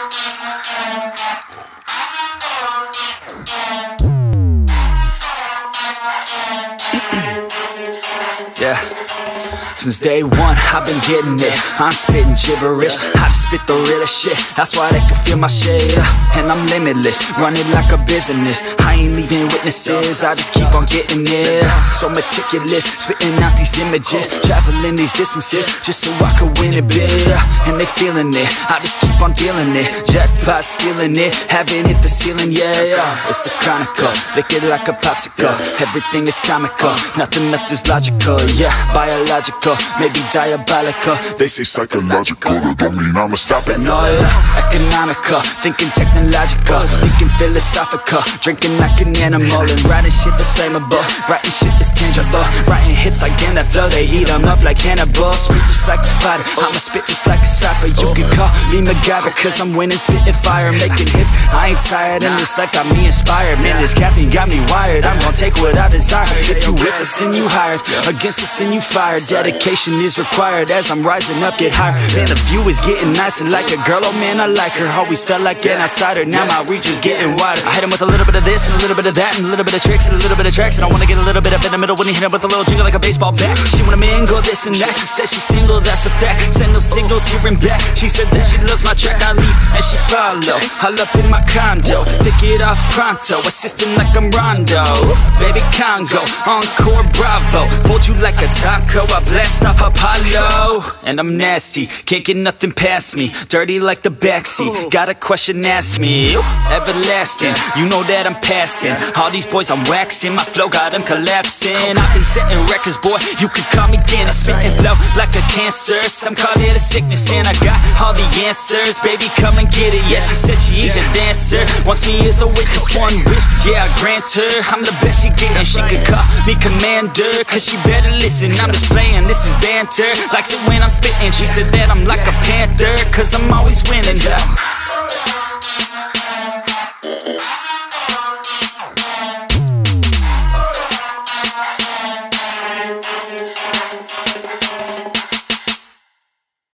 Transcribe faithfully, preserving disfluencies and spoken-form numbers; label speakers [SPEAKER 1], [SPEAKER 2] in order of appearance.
[SPEAKER 1] Yeah. Since day one, I've been getting it. I'm spitting gibberish, I just spit the realest shit. That's why they can feel my shit, yeah. And I'm limitless, running like a business. I ain't leaving witnesses, I just keep on getting it. So meticulous, spitting out these images, traveling these distances, just so I could win it big. And they feeling it, I just keep on dealing it. Jackpot stealing it, haven't hit the ceiling, yeah, yeah. It's the Chronicle, lick it like a popsicle. Everything is comical, nothing left is logical, yeah. Biological, maybe diabolical. They say psychological, that don't mean I'ma stop it. No, yeah. Economical, thinking technological, thinking philosophical, drinking like an animal, and writing shit that's flammable, writing shit that's tangible, writing hits like damn that flow, they eat them up like Hannibal. Spit just like a fighter, I'ma spit just like a cipher. You can call me MacGyver, cause I'm winning, spitting fire, making hits. I ain't tired, and this life got me inspired. Man, this caffeine got me wired, I'm gon' take what I desire. If you with us, then you hired, against us, then you fired. Dedication is required as I'm rising up, get higher. Man, the view is getting nicer, like a girl, oh man, I like her. Always felt like an outsider, now my reach is getting wider. I hit him with a little bit of this, and a little bit of that, and a little bit of tricks, and a little bit of tracks. And I wanna get a little bit up in the middle when you hit him with a little jingle like a baseball bat. She wanna mingle this and that, she says she's single, that's a fact. Send those signals here and back, she said that she loves my track. I leave and she follow, all up in my condo, take it off pronto, assisting like I'm Rondo. Baby Congo, Encore Bravo, fold you like a taco, I blast off Apollo. And I'm nasty, can't get nothing past me, dirty like the backseat, got a question, ask me. Everlasting, you know that I'm passing, all these boys I'm waxing, my flow got them collapsing. I've been setting records, boy, you could call me Guinness. Spitting flow like a cancer, some call it a sickness, and I got all the answers. Baby, come and get it, yeah, she says she's a dancer, wants me as a witness, one wish, yeah, I grant her. I'm the best she getting, she could call me commander, cause she better listen, I'm just playing, this is banter. Likes it when I'm spitting, she said that I'm like a panther, cause I'm always winning, yeah.